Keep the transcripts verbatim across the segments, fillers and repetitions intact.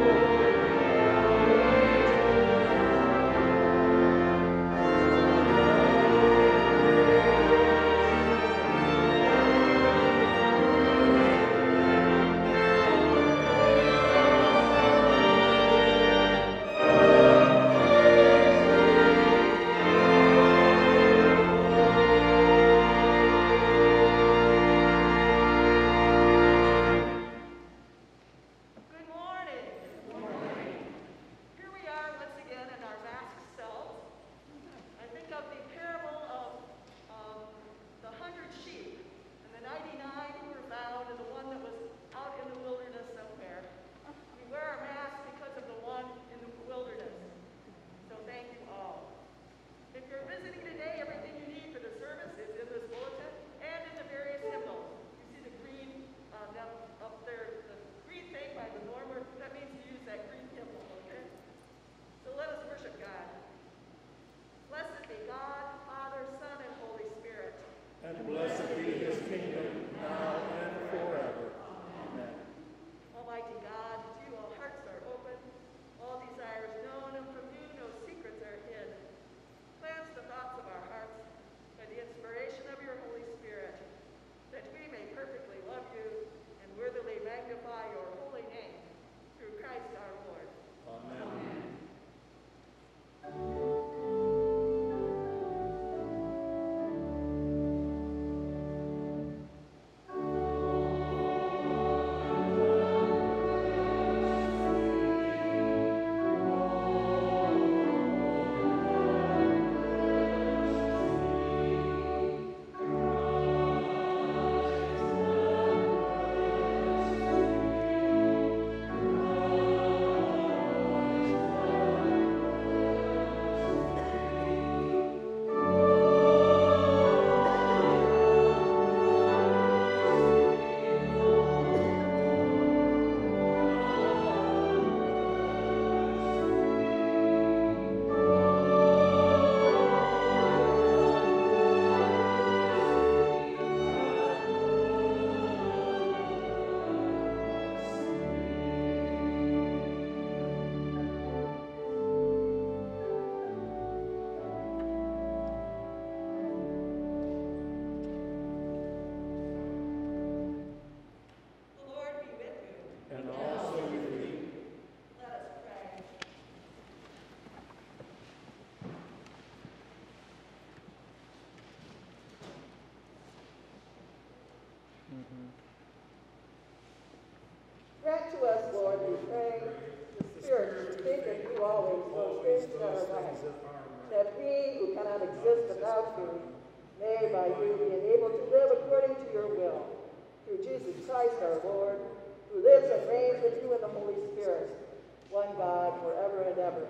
Grant to us, Lord, we pray, the Spirit to think of you always, those things that are right, that we who cannot exist without you may by you be enabled to live according to your will. Through Jesus Christ our Lord, who lives and reigns with you in the Holy Spirit, one God forever and ever.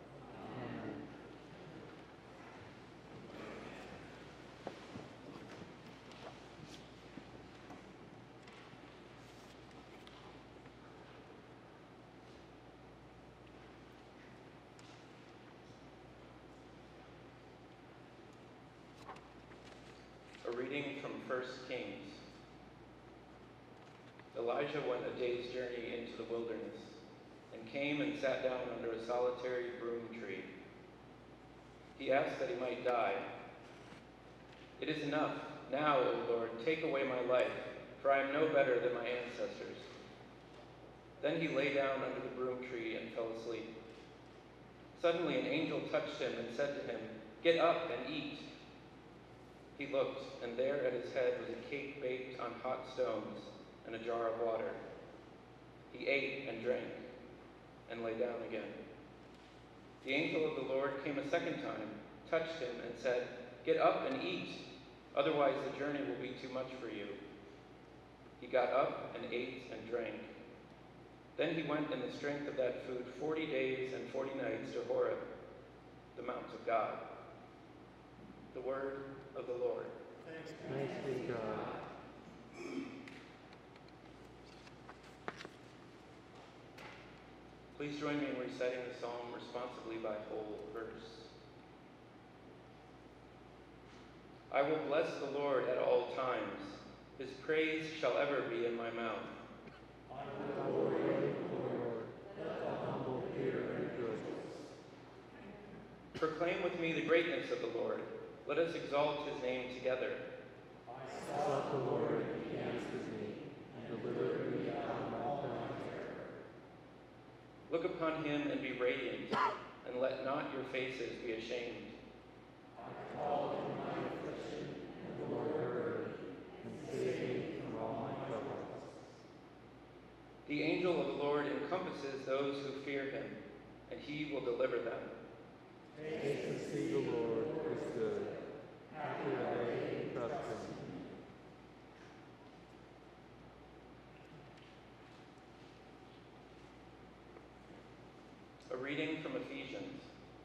A reading from First Kings. Elijah went a day's journey into the wilderness, and came and sat down under a solitary broom tree. He asked that he might die. "It is enough. Now, O Lord, take away my life, for I am no better than my ancestors." Then he lay down under the broom tree and fell asleep. Suddenly an angel touched him and said to him, "Get up and eat." He looked, and there at his head was a cake baked on hot stones and a jar of water. He ate and drank, and lay down again. The angel of the Lord came a second time, touched him, and said, "Get up and eat, otherwise the journey will be too much for you." He got up and ate and drank. Then he went in the strength of that food forty days and forty nights to Horeb, the mount of God. The word of the Lord. Thanks be to God. Please join me in reciting the psalm responsibly by whole verse. I will bless the Lord at all times. His praise shall ever be in my mouth. I will glory in the Lord at Proclaim with me the greatness of the Lord. Let us exalt his name together. Sought the Lord, he answered me, and delivered me out of all my terror. Look upon him and be radiant, and let not your faces be ashamed. I called in my affliction, and the Lord heard me, and saved me from all my troubles. The angel of the Lord encompasses those who fear him, and he will deliver them. Taste and see the Lord is good. Happy are they who trust him. A reading from Ephesians.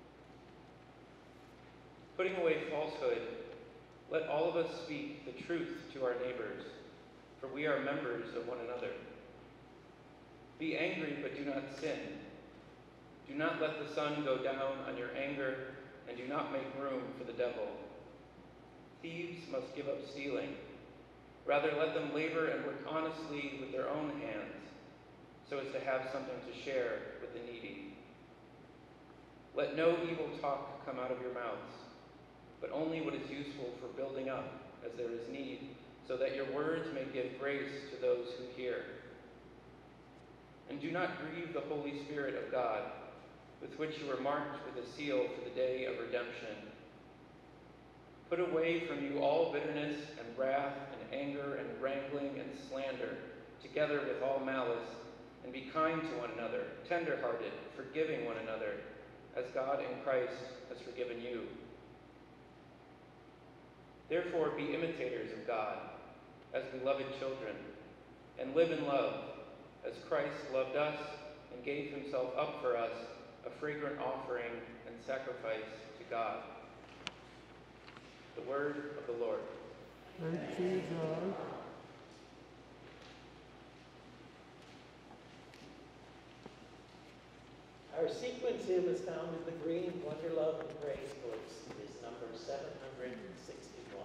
Putting away falsehood, let all of us speak the truth to our neighbors, for we are members of one another. Be angry, but do not sin. Do not let the sun go down on your anger, and do not make room for the devil. Thieves must give up stealing. Rather, let them labor and work honestly with their own hands, so as to have something to share with the needy. Let no evil talk come out of your mouths, but only what is useful for building up as there is need, so that your words may give grace to those who hear. And do not grieve the Holy Spirit of God, with which you were marked with a seal for the day of redemption. Put away from you all bitterness and wrath and anger and wrangling and slander, together with all malice, and be kind to one another, tender-hearted, forgiving one another, as God in Christ has forgiven you. Therefore, be imitators of God, as beloved children, and live in love, as Christ loved us and gave himself up for us, a fragrant offering and sacrifice to God. The word of the Lord. Thank you, God. Our sequence hymn is found in the green Wonder, Love, and Praise books. It is number seven hundred sixty-one.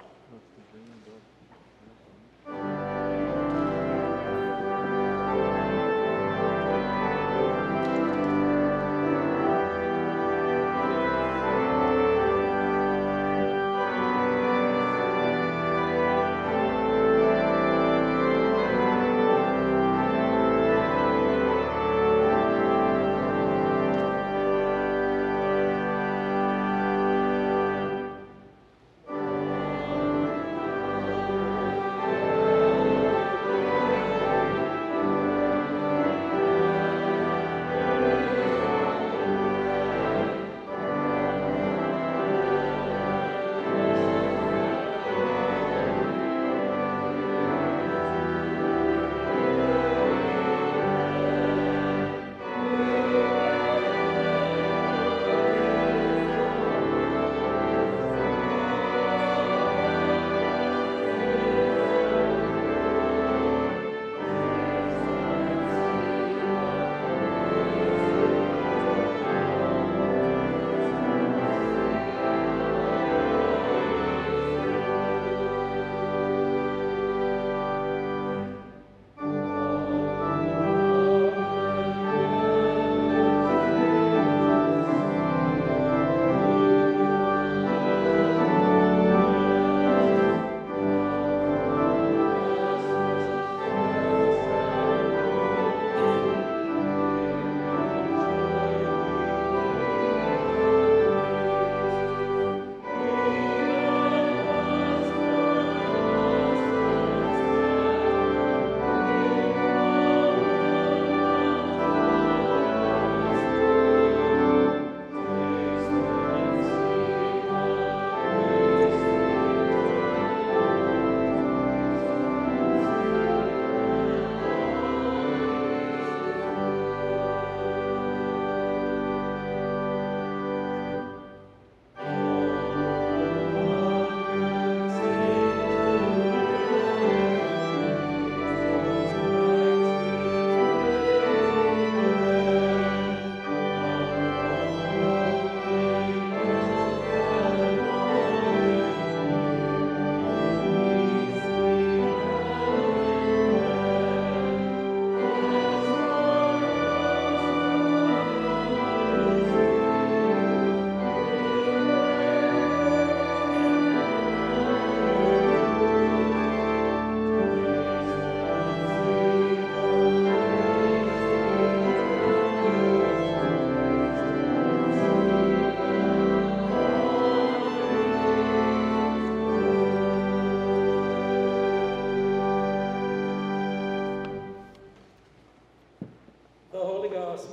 Thank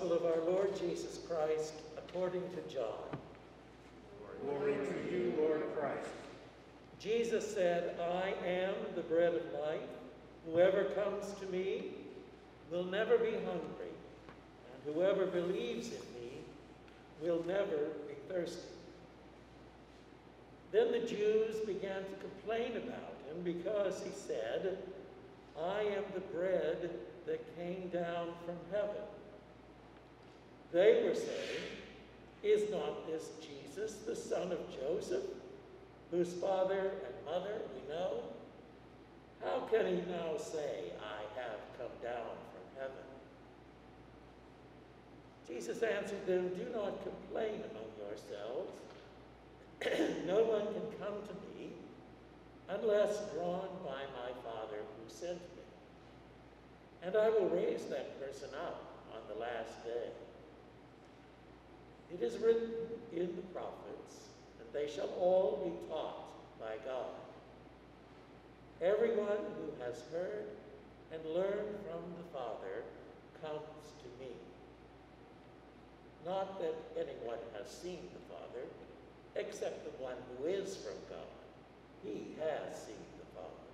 Gospel of our Lord Jesus Christ according to John. Glory to you, Lord Christ. Jesus said, I am the bread of life. Whoever comes to me will never be hungry, and whoever believes in me will never be thirsty. Then the Jews began to complain about him because he said, I am the bread that came down from heaven. They were saying, is not this Jesus, the son of Joseph, whose father and mother we know? How can he now say, I have come down from heaven? Jesus answered them, do not complain among yourselves. No one can come to me unless drawn by my Father who sent me. And I will raise that person up on the last day. It is written in the prophets, and they shall all be taught by God. Everyone who has heard and learned from the Father comes to me. Not that anyone has seen the Father, except the one who is from God. He has seen the Father.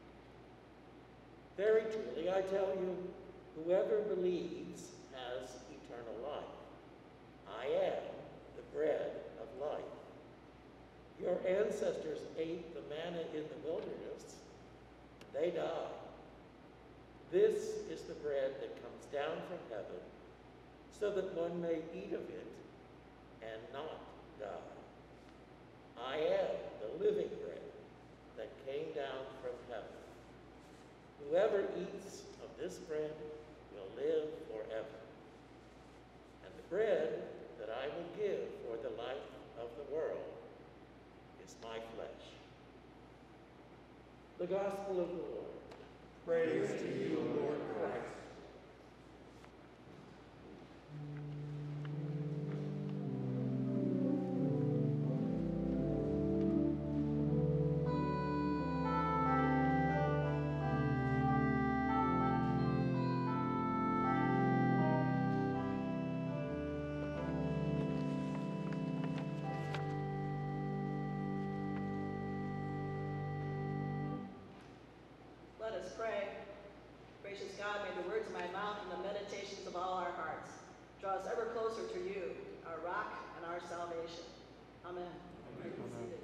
Very truly, I tell you, whoever believes has eternal life. I am the bread of life. Your ancestors ate the manna in the wilderness. They died. This is the bread that comes down from heaven, so that one may eat of it and not die. I am the living bread that came down from heaven. Whoever eats of this bread will live forever. And the bread that I will give for the life of the world is my flesh. The Gospel of the Lord. Praise to you, Lord Christ. Let us pray. Gracious God, may the words of my mouth and the meditations of all our hearts draw us ever closer to you, our rock and our salvation. Amen. Amen. Be seated.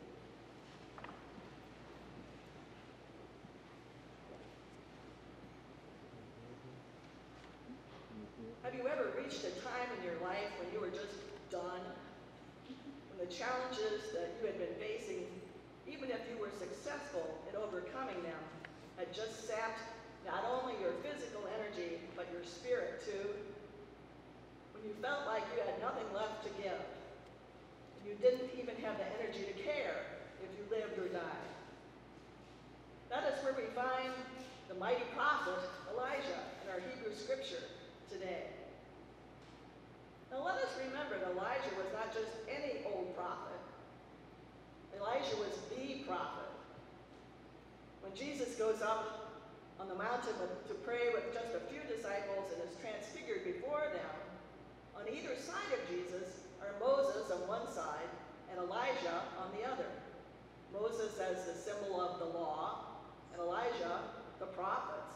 Have you ever reached a time in your life when you were just done? When the challenges that you had been facing, even if you were successful in overcoming them, had just sapped not only your physical energy, but your spirit too? When you felt like you had nothing left to give, and you didn't even have the energy to care if you lived or died. That is where we find the mighty prophet Elijah in our Hebrew scripture today. Now let us remember that Elijah was not just any old prophet. Elijah was the prophet. When Jesus goes up on the mountain with, to pray with just a few disciples and is transfigured before them, on either side of Jesus are Moses on one side and Elijah on the other. Moses as the symbol of the law, and Elijah the prophets.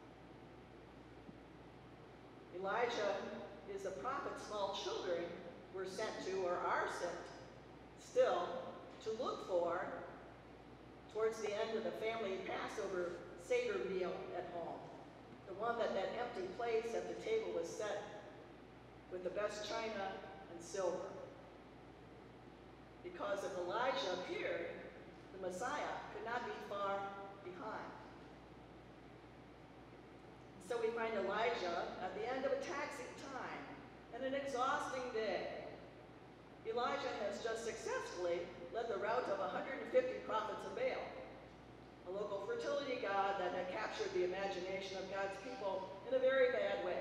Elijah is the prophet small children were sent to or are sent still to look for towards the end of the family Passover Seder meal at home. The one that that empty place at the table was set with the best china and silver. Because if Elijah appeared, the Messiah could not be far behind. So we find Elijah at the end of a taxing time and an exhausting day. Elijah has just successfully led the rout of one hundred fifty prophets of Baal, a local fertility god that had captured the imagination of God's people in a very bad way.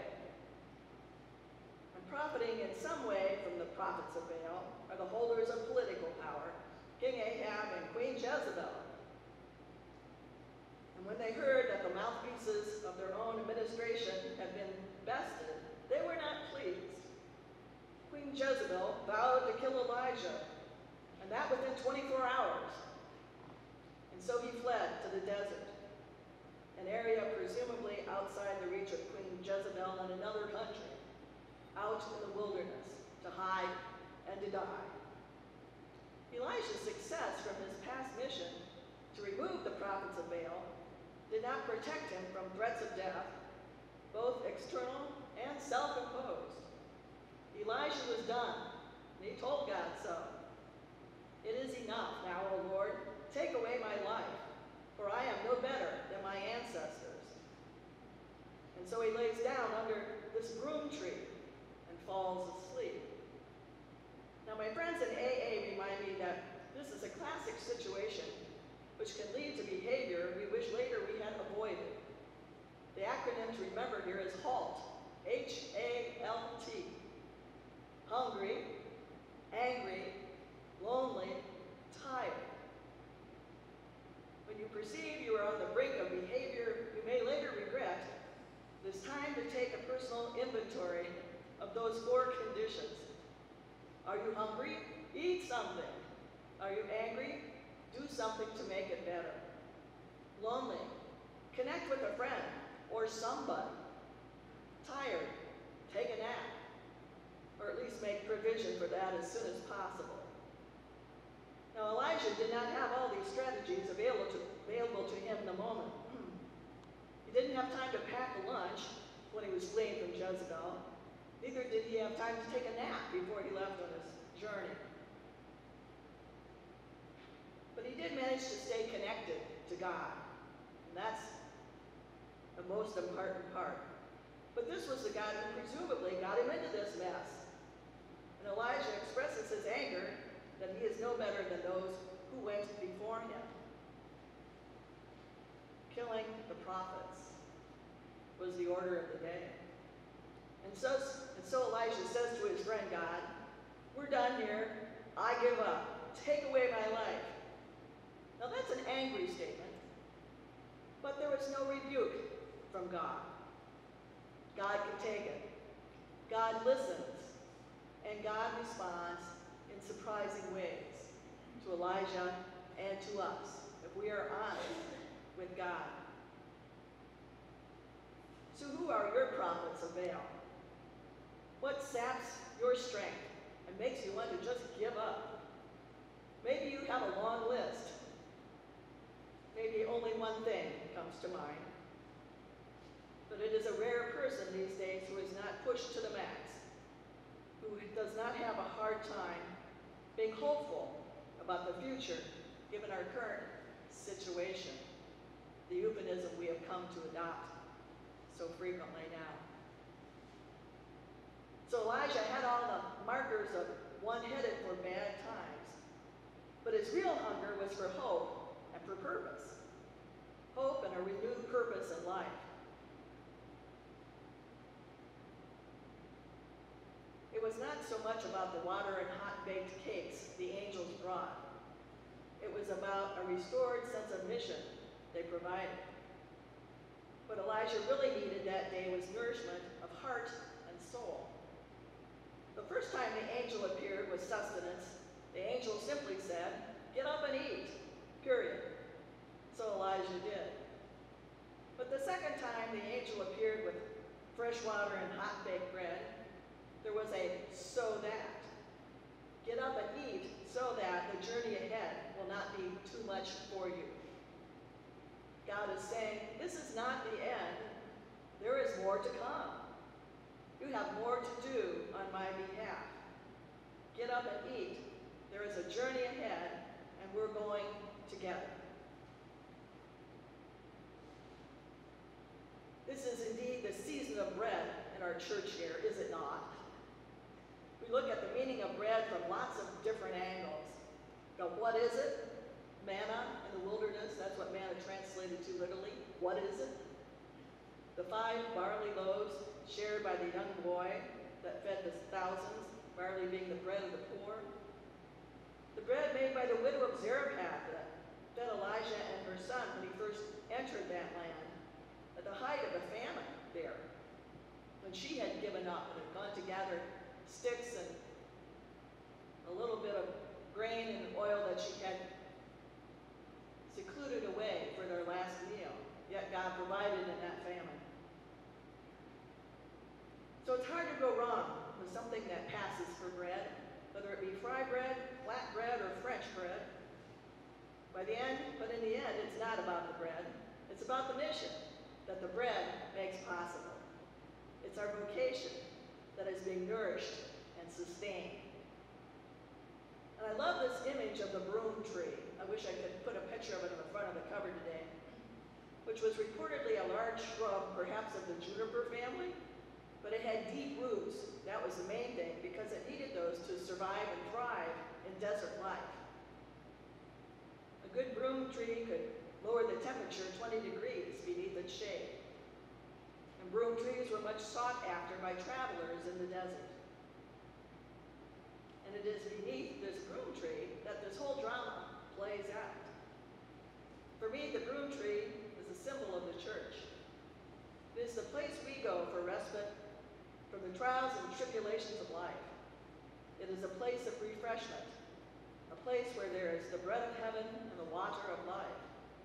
And profiting in some way from the prophets of Baal are the holders of political power, King Ahab and Queen Jezebel. And when they heard that the mouthpieces of their own administration had been bested, they were not pleased. vowed to kill Elijah, and that within twenty-four hours. And so he fled to the desert, an area presumably outside the reach of Queen Jezebel in another country, out in the wilderness to hide and to die. Elijah's success from his past mission to remove the prophets of Baal did not protect him from threats of death, both external and self-imposed. Elijah was done, and he told God so. It is enough now, O Lord, take away my life, for I am no better than my ancestors. And so he lays down under this broom tree and falls asleep. Now, my friends in A A remind me that this is a classic situation which can lead to behavior we wish later we had avoided. The acronym to remember here is HALT, H A L T. Hungry, angry, lonely, tired. When you perceive you are on the brink of behavior you may later regret, it is time to take a personal inventory of those four conditions. Are you hungry? Eat something. Are you angry? Do something to make it better. Lonely? Connect with a friend or somebody. Tired? Take a nap. Or at least make provision for that as soon as possible. Now, Elijah did not have all these strategies available to, available to him in the moment. He didn't have time to pack a lunch when he was fleeing from Jezebel. Neither did he have time to take a nap before he left on his journey. But he did manage to stay connected to God. And that's the most important part. But this was the God who presumably got him into this mess. And Elijah expresses his anger that he is no better than those who went before him. Killing the prophets was the order of the day. And so, and so Elijah says to his friend God, we're done here. I give up. Take away my life. Now that's an angry statement, but there was no rebuke from God. God can take it. God listens, and God responds in surprising ways to Elijah and to us, if we are honest with God. So who are your prophets of Baal? What saps your strength and makes you want to just give up? Maybe you have a long list. Maybe only one thing comes to mind. But it is a rare person these days who is not pushed to the max, who does not have a hard time being hopeful about the future given our current situation, the euphemism we have come to adopt so frequently now. So Elijah had all the markers of one headed for bad times, but his real hunger was for hope and for purpose. Hope and a renewed purpose in life. It was not so much about the water and hot-baked cakes the angels brought. It was about a restored sense of mission they provided. What Elijah really needed that day was nourishment of heart and soul. The first time the angel appeared with sustenance, the angel simply said, "Get up and eat," period. So Elijah did. But the second time the angel appeared with fresh water and hot-baked bread, there was a "so that." Get up and eat so that the journey ahead will not be too much for you. God is saying, this is not the end. There is more to come. You have more to do on my behalf. Get up and eat. There is a journey ahead, and we're going together. This is indeed the season of bread in our church here, is it not? We look at the meaning of bread from lots of different angles. But what is it? Manna in the wilderness, that's what manna translated to literally. What is it? The five barley loaves shared by the young boy that fed the thousands, barley being the bread of the poor. The bread made by the widow of Zarephath that fed Elijah and her son when he first entered that land at the height of the famine there, when she had given up and had gone to gather sticks and for bread, whether it be fry bread, flat bread, or French bread. By the end, but in the end, it's not about the bread. It's about the mission that the bread makes possible. It's our vocation that is being nourished and sustained. And I love this image of the broom tree. I wish I could put a picture of it on the front of the cover today, which was reportedly a large shrub, perhaps of the juniper family, but it had deep roots. That was the main thing, because it needed those to survive and thrive in desert life. A good broom tree could lower the temperature twenty degrees beneath its shade. And broom trees were much sought after by travelers in the desert. And it is beneath this broom tree that this whole drama plays out. For me, the broom tree is a symbol of the church. It is the place we go for respite from the trials and tribulations of life. It is a place of refreshment, a place where there is the bread of heaven and the water of life.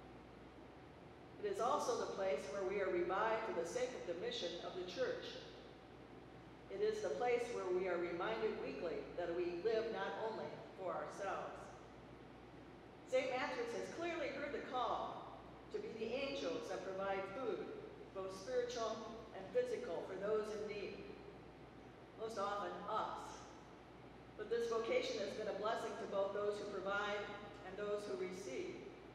It is also the place where we are revived for the sake of the mission of the church. It is the place where we are reminded weekly that we live not only for ourselves. Saint Patrick's has clearly heard the call to be the angels that provide food, both spiritual and physical, for those in need, most often us. But this vocation has been a blessing to both those who provide and those who receive.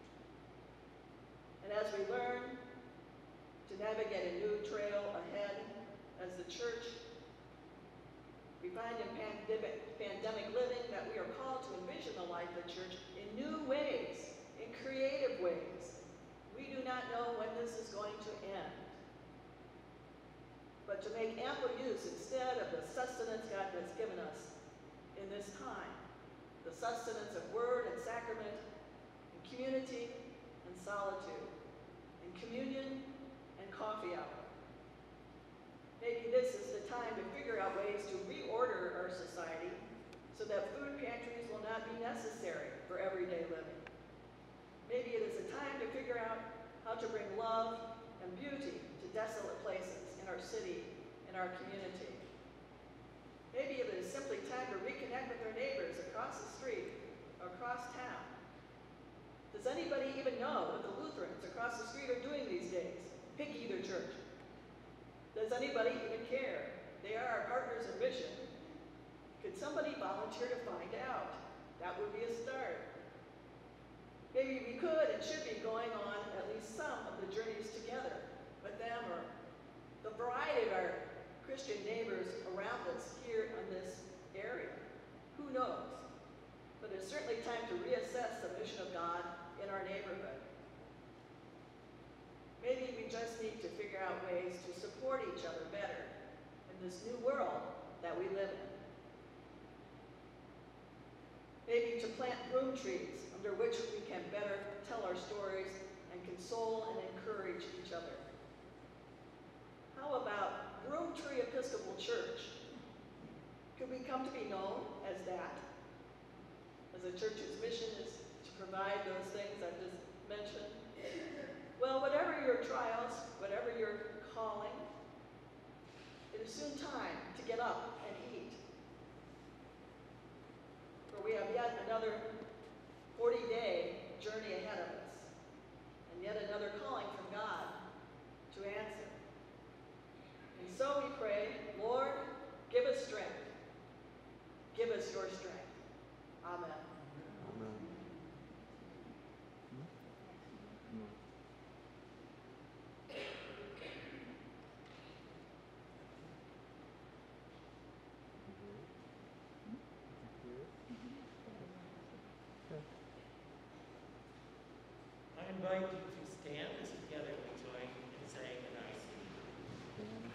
And as we learn to navigate a new trail ahead as the church, we find in pandemic, pandemic living that we are called to envision the life of the church in new ways, in creative ways. We do not know when this is going to end. But to make ample use instead of the sustenance God has given us in this time, the sustenance of word and sacrament, and community and solitude, and communion and coffee hour. Maybe this is the time to figure out ways to reorder our society so that food pantries will not be necessary for everyday living. Maybe it is a time to figure out how to bring love and beauty to desolate places in our city and our community. Maybe it is simply time to reconnect with our neighbors across the street or across town. Does anybody even know what the Lutherans across the street are doing these days? Pick either church. Does anybody even care? They are our partners in mission. Could somebody volunteer to find out? That would be a start. Maybe we could and should be going on at least some of the journeys together with them, or the variety of our Christian neighbors around us here in this area. Who knows? But it's certainly time to reassess the mission of God in our neighborhood. Maybe we just need to figure out ways to support each other better in this new world that we live in. Maybe to plant broom trees under which we can better tell our stories and console and encourage each other. How about Broomtree Episcopal Church? Could we come to be known as that? As a church whose mission is to provide those things I've just mentioned? Well, whatever your trials, whatever your calling, it is soon time to get up and eat. For we have yet another forty-day journey ahead of us, and yet another calling from God to answer. And so we pray, Lord, give us strength. Give us your strength. Amen. Amen. I invite you to stand as together we join in saying the Nicene.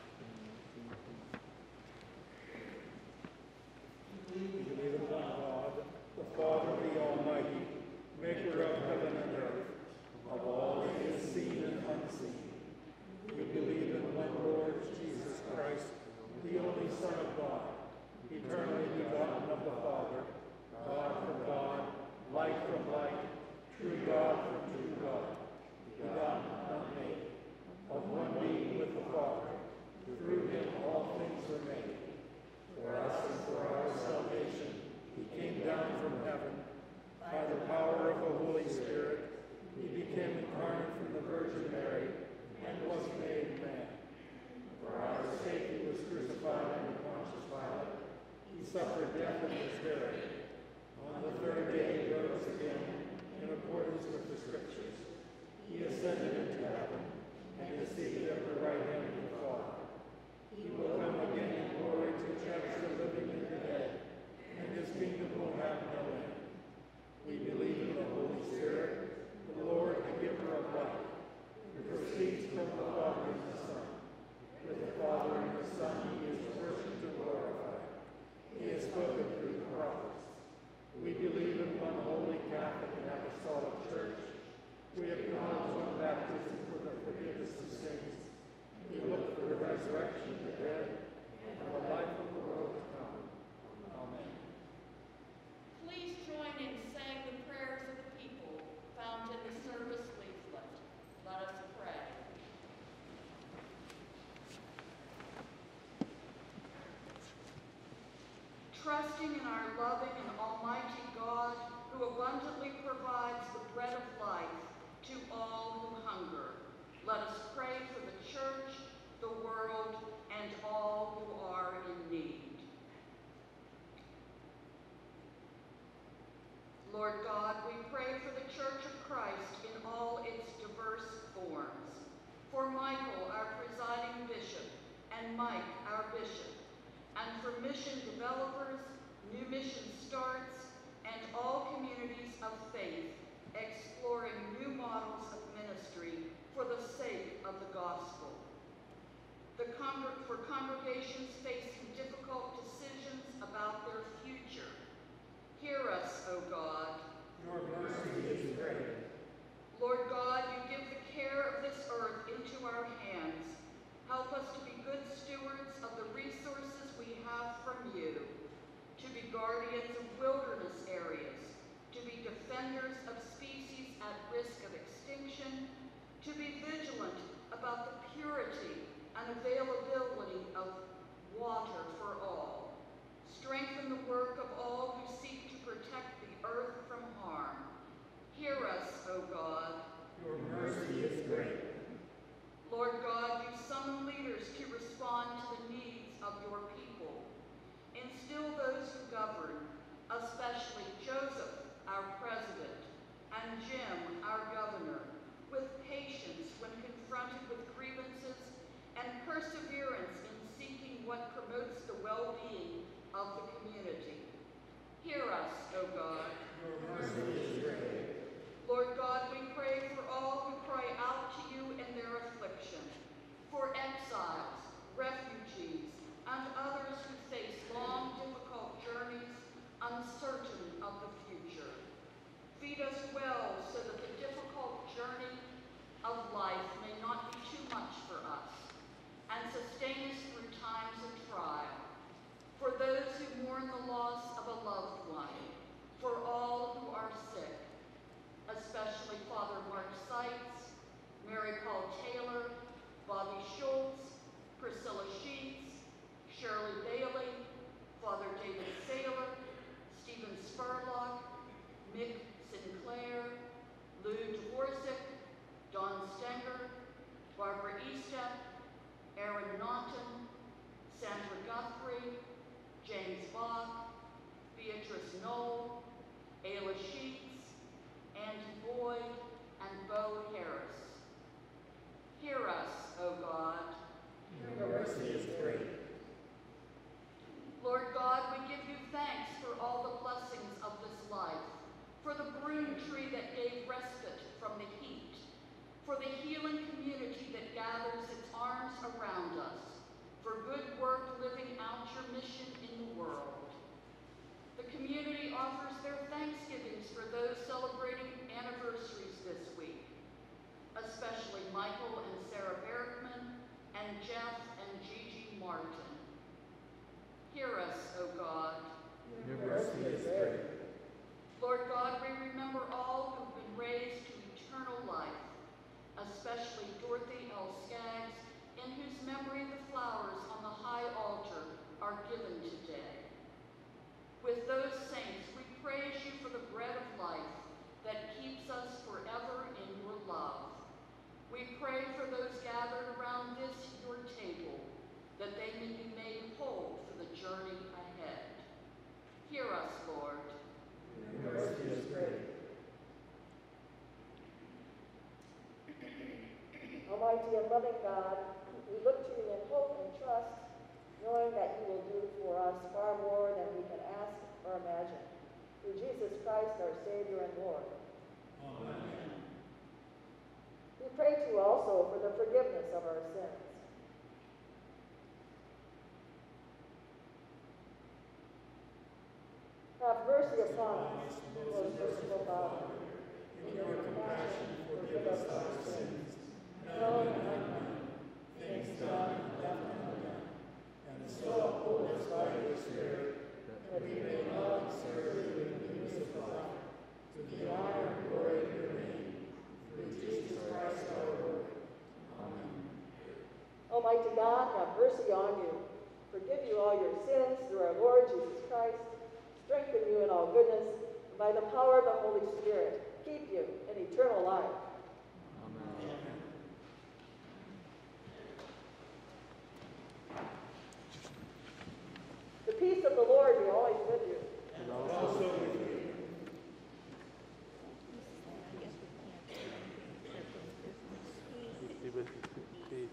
We believe in one God, the Father, the Almighty, maker of heaven and earth, of all that is seen and unseen. We believe in one Lord Jesus Christ, the only Son of God, eternally begotten of the Father, God from God, light from light, true God from true God, suffered death and was buried. On the third day he rose again, in accordance with the Scriptures. He ascended into heaven, and is seated at the right hand of the Father. He will come again in glory to judge the living and the dead, and his kingdom will have no end. We believe in the Holy Spirit, the Lord, the giver of life, who proceeds from the Father and the Son. With the Father and the Son he is worshipped and glorified. He has spoken through the prophets. We believe in one holy Catholic and Apostolic Church. We acknowledge one baptism for the forgiveness of sins. We look for the resurrection of the dead and the life of the world to come. Amen. Please join in saying the prayers of the people found in the service leaflet. Let us pray. Trusting in our loving and almighty God, who abundantly provides the bread of life to all who hunger, let us pray for the church, the world, and all who are in need. Lord God, we pray for the Church of Christ in all its diverse forms, for Michael, our presiding bishop, and Mike, our bishop, and for mission developers, new mission starts, and all communities of faith exploring new models of ministry for the sake of the gospel. The congr for congregations facing difficult decisions about their future, hear us, O God. Your mercy is great. Lord God, you give the care of this earth into our hands. Help us to be good stewards of the resources we have from you, to be guardians of wilderness areas, to be defenders of species at risk of extinction, to be vigilant about the purity and availability of water for all. Strengthen the work of all who seek to protect the earth from harm. Hear us, O God. Your mercy is great. Lord God, you summon leaders to respond to the needs of your people. Instill those who govern, especially Joseph, our president, and Jim, our governor, with patience when confronted with grievances and perseverance in seeking what promotes the well-being of the community. Hear us, O God. Your mercy is great. Lord God, we pray for all who cry out to you in their affliction, for exiles, refugees, and others who face long, difficult journeys, uncertain of the future. Feed us well so that the difficult journey of life may not be too much for us, and sustain us through times of trial. For those who mourn the loss of a loved one, for all who are sick, especially Father Mark Seitz, Mary Paul Taylor, Bobby Schultz, Priscilla Sheets, Shirley Bailey, Father David Saylor, Stephen Spurlock, Mick Sinclair, Lou Dvorak, Don Stenger, Barbara Eastep, Aaron Naughton, Sandra Guthrie, James Bach, Beatrice Knoll, Ayla Sheets, Andy Boyd, and Bo Harris. Hear us, O God. Your mercy is great. Lord God, we give you thanks for all the blessings of this life, for the broom tree that gave respite from the heat, for the healing community that gathers its arms around us, for good work living out your mission in the world. The community offers their thanksgivings for those celebrating anniversaries this week, especially Michael and Sarah Bergman, and Jeff and Gigi Martin. Almighty and loving God, we look to you in hope and trust, knowing that you will do for us far more than we can ask or imagine. Through Jesus Christ, our Savior and Lord. Amen. We pray to you also for the forgiveness of our sins. Have mercy upon us, most merciful Father. In your compassion, forgive us our sins, known and unknown, things done and left undone. And so uphold us by your Spirit, that we may love and serve you in the news of life, to the honor and glory of your name, through Jesus Christ our Lord. Amen. Almighty God, have mercy on you, forgive you all your sins through our Lord Jesus Christ, strengthen you in all goodness, and by the power of the Holy Spirit, keep you in eternal life. Amen. The peace of the Lord be always with you. And also with you. Be with you. Be-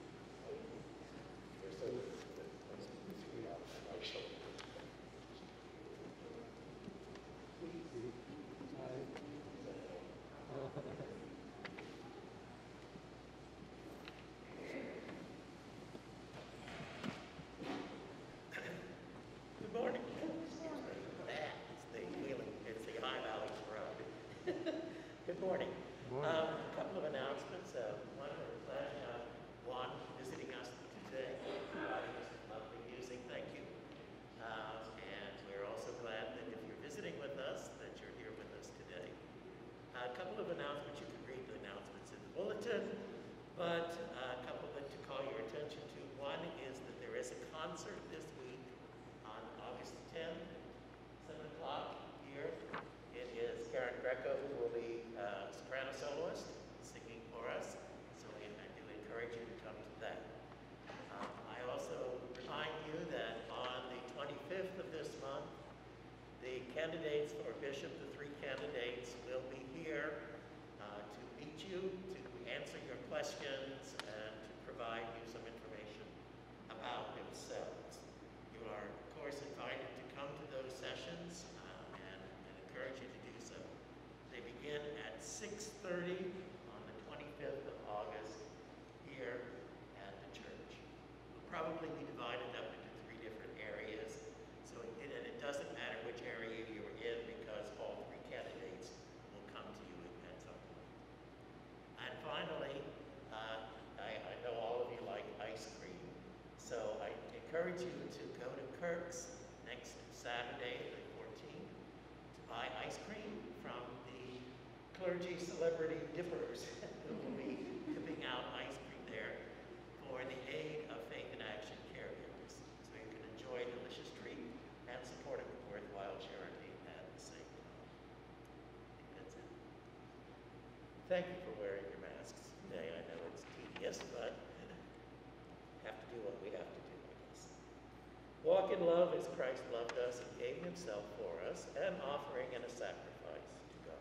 Good morning. That is the Wheeling, it's the High Valley Road. Good morning. Morning. Um, a couple of announcements. Uh, one, we're glad to have Juan visiting us today, providing us with lovely music. Thank you. Um, and we're also glad that if you're visiting with us, that you're here with us today. Uh, a couple of announcements. You can read the announcements in the bulletin, but uh, a couple that to call your attention to. One is that there is a concert this week on August tenth, seven o'clock here. It is Karen Greco who will be uh, soprano soloist singing for us. So I, I do encourage you to come to that. Um, I also remind you that on the twenty-fifth of this month, the candidates for bishop, the three candidates, will be here uh, to meet you, to answer your questions, and to provide you some information about themselves. You are, of course, invited to come to those sessions uh, and, and encourage you to do so. They begin at six thirty on the twenty-fifth of August here at the church. We'll probably be divided up into three different areas, so it, and it doesn't matter which area you're in because all three candidates will come to you at some point. And finally, uh, I, I know all of you like ice cream, so I encourage you to go to Kirk's next Saturday, the fourteenth, to buy ice cream from the clergy celebrity dippers who will be dipping out ice cream there for the aid of Faith in Action caregivers. So you can enjoy a delicious treat and support a worthwhile charity at the same time. I think that's it. Thank you for wearing your masks today. I know it's tedious, but have to do what we have to do, I guess. Walk in love as Christ loved us and gave himself for us, an offering and a sacrifice to God.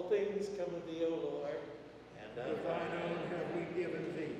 All things come of thee, O Lord, and Of of thine own have we given thee.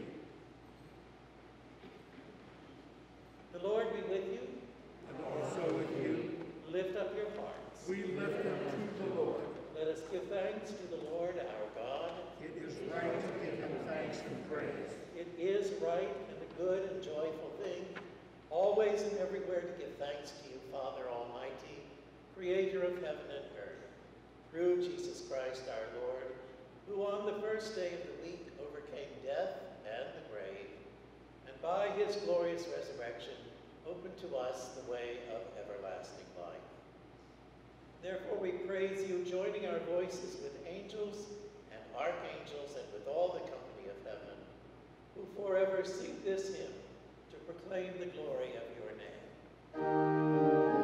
The Lord be with you. And also with you. Lift up your hearts. We lift them to the Lord. Let us give thanks to the Lord our God. It is right to give him thanks and praise. It is right and a good and joyful thing, always and everywhere to give thanks to you, Father Almighty, Creator of heaven and earth, through Jesus Christ our Lord, who on the first day of the week overcame death and the grave, and by his glorious resurrection opened to us the way of everlasting life. Therefore we praise you, joining our voices with angels and archangels and with all the company of heaven, who forever sing this hymn to proclaim the glory of your name.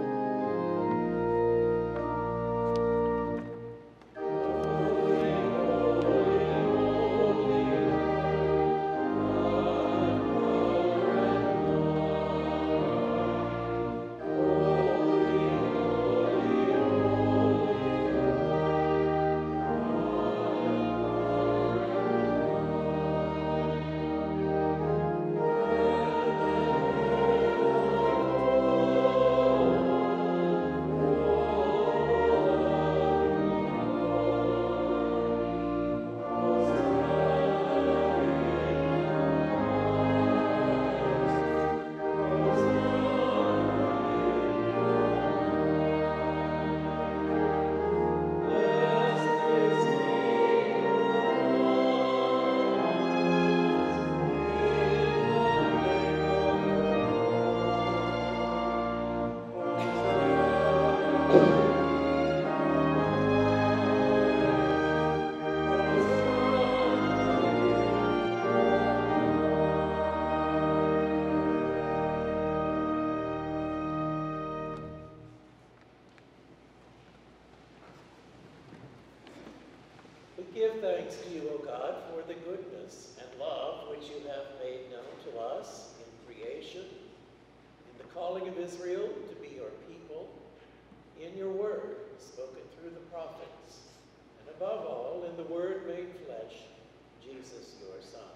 Give thanks to you, O God, for the goodness and love which you have made known to us in creation, in the calling of Israel to be your people, in your word spoken through the prophets, and above all in the word made flesh, Jesus your Son.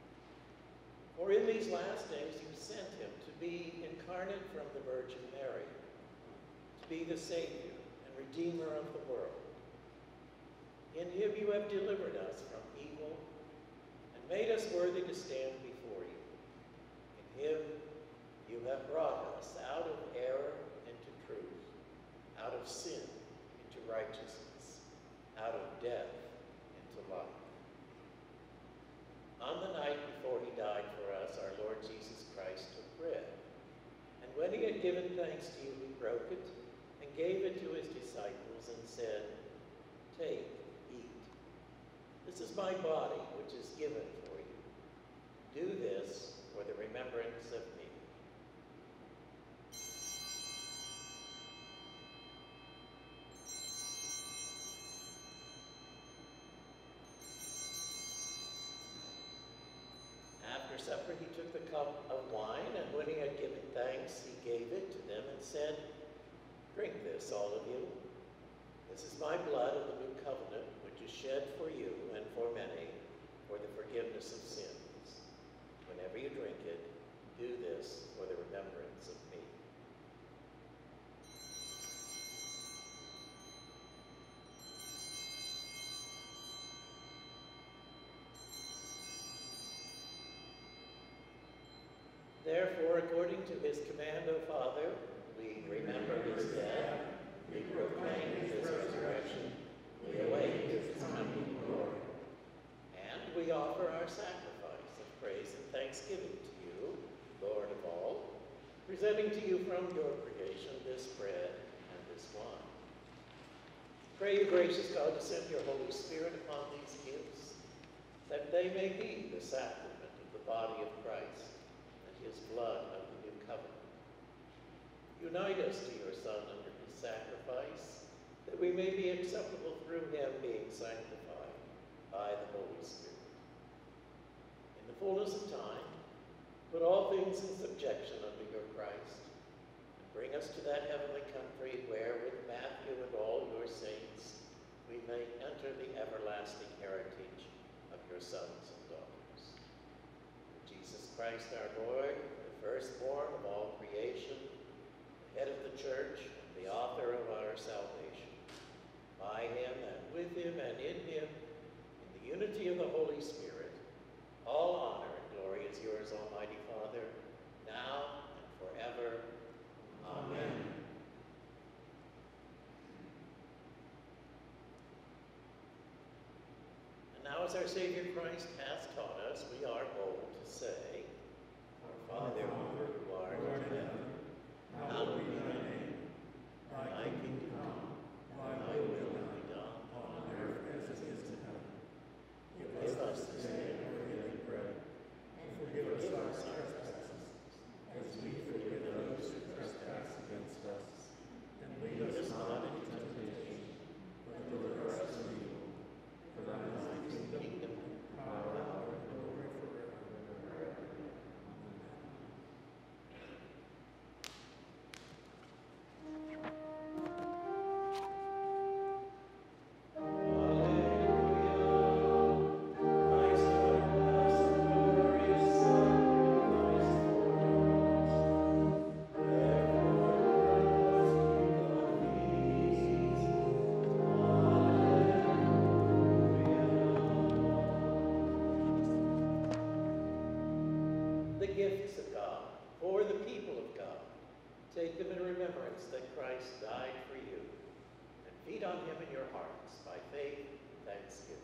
For in these last days you sent him to be incarnate from the Virgin Mary, to be the Savior and Redeemer of the world. In him you have delivered us from evil and made us worthy to stand before you. In him you have brought us out of error into truth, out of sin into righteousness, out of death into life. On the night before he died for us, our Lord Jesus Christ took bread, and when he had given thanks to you, he broke it and gave it to his disciples and said, "Take, eat. This is my body, which is given for you. Do this for the remembrance of me." After supper, he took the cup of wine, and when he had given thanks, he gave it to them and said, "Drink this, all of you. This is my blood of the new covenant, which is shed for you and for many for the forgiveness of sins. Whenever you drink it, do this for the remembrance of me." Therefore, according to his command, O Father, we remember his death, we proclaim his resurrection, we await his coming glory. And we offer our sacrifice of praise and thanksgiving to you, Lord of all, presenting to you from your creation this bread and this wine. Pray you, gracious God, to send your Holy Spirit upon these gifts, that they may be the sacrament of the body of Christ and his blood of the new covenant. Unite us to your Son under his sacrifice, that we may be acceptable through him, being sanctified by the Holy Spirit. In the fullness of time, put all things in subjection under your Christ, and bring us to that heavenly country where, with Matthew and all your saints, we may enter the everlasting everlasting heritage of your sons and daughters. Jesus Christ our Lord, the firstborn of all creation, the head of the church, and the author of our salvation. By him and with him and in him, in the unity of the Holy Spirit, all honor and glory is yours, Almighty Father, now and forever. Amen. And now, as our Savior Christ hath taught us, we are bold to say, Our Father, who art in heaven, hallowed be thy name. Thy kingdom come, thy will be done, on earth as it is in heaven. Give us this day our daily bread, and forgive us our trespasses, as we forgive those who trespass against us. And lead us not into temptation, but deliver us from evil. For thine is the kingdom, power, and glory forever. Amen. The gifts of God for the people of God. Take them in remembrance that Christ died for you, and feed on him in your hearts by faith and thanksgiving.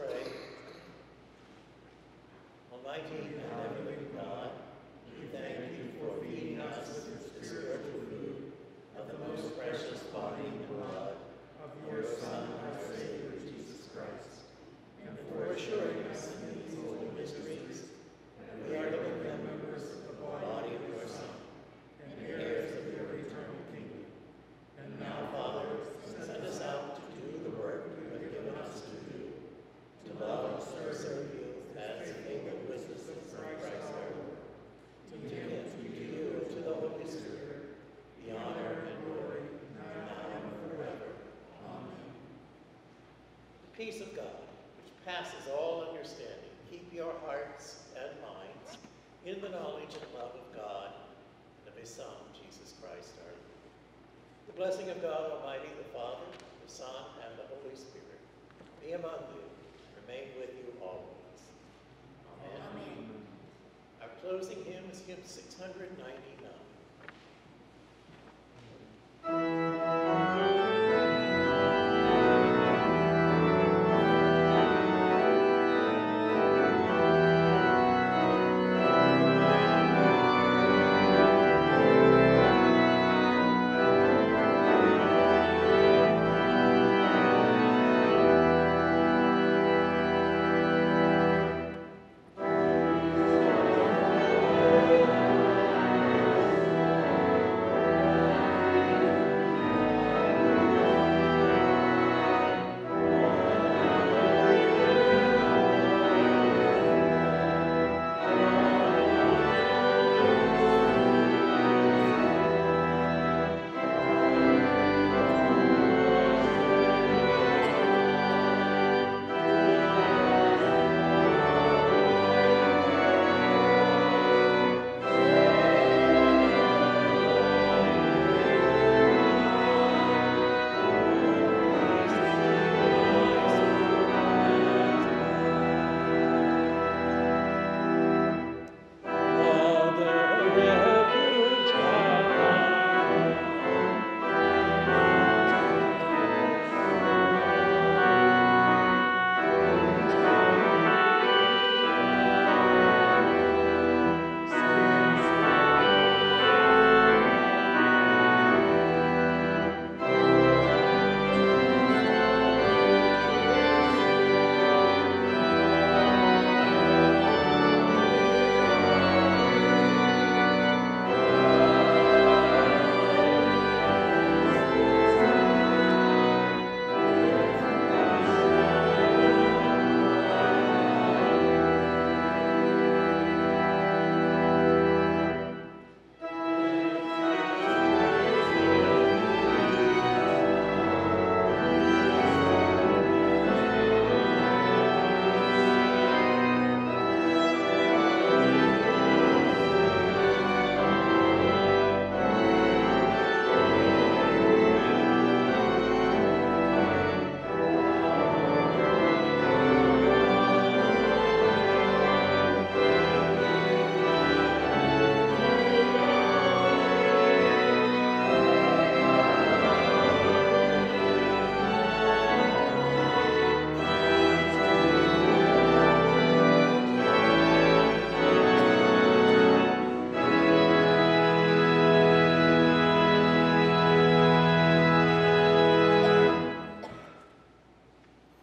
pray. Almighty and ever-living God, we thank you for feeding us with the spiritual food of the most precious body and blood of your Son, our Savior, Jesus Christ, and for assuring us in these holy mysteries that we are living members of the body of your Son, and heirs of your eternal kingdom. And now, Father, send us out to do the work you have given us to do, to love and serve you as faithful witnesses of Christ our Lord. To him, to you, and to the Holy Spirit, the honor and glory, now and forever. Amen. The peace of God, which passes all understanding, keep your hearts and minds in the knowledge and love of God and of his Son, Jesus Christ our Lord. The blessing of God Almighty, the Father, the Son, and the Holy Spirit be among you, remain with you always. Amen. Amen. Our closing hymn is hymn six hundred ninety-nine.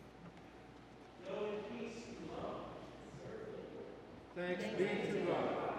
Thanks be to God.